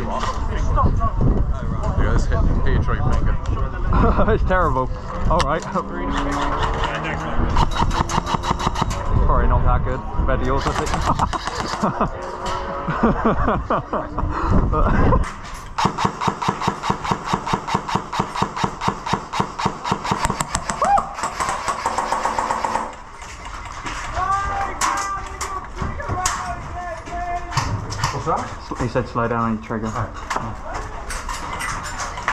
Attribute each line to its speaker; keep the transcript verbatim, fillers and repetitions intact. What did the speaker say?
Speaker 1: You are. Yeah, let's hit, hit your trigger finger.
Speaker 2: It's terrible. Alright. Probably not that good. Compared to yours, I think.
Speaker 1: What's that?
Speaker 2: He said slow down on your trigger.
Speaker 1: Oh.